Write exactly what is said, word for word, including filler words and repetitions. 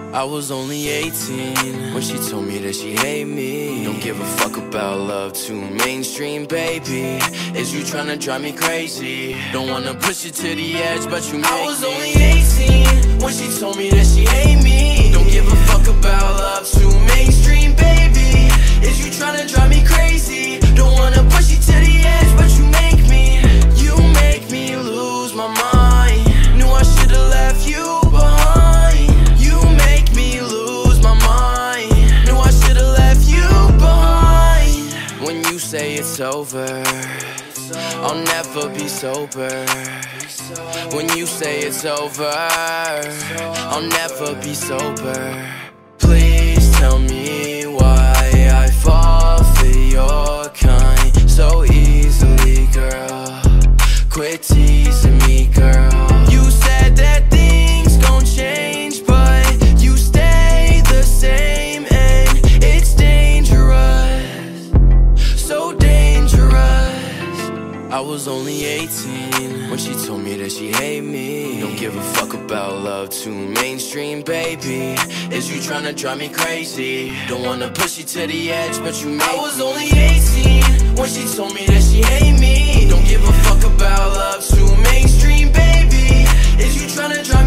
I was only eighteen when she told me that she hate me. Don't give a fuck about love, too mainstream, baby. Is you tryna drive me crazy? Don't wanna push you to the edge, but you make me. I was only eighteen when she told me that she hate me. Don't give a fuck about love, too mainstream, baby. Is you tryna drive me crazy? Don't wanna push you to the edge, but you make me. You make me lose my mind. Knew I should've left you behind. You make me lose my mind. Knew I should've left you behind. When you say it's over, I'll never be sober. When you say it's over, I'll never be sober. Please tell me why I fall for your kind so easily, girl. Quit teasing me, girl. You said that things gon' change, but you stay the same, and it's dangerous, so dangerous. I was only eighteen when she told me that she hate me. Don't give a fuck about love, too mainstream, baby. Is you tryna drive me crazy? Don't wanna push you to the edge, but you make me. I was only eighteen when she told me that she hate me. Don't give a fuck about love, too mainstream, baby. Is you tryna drive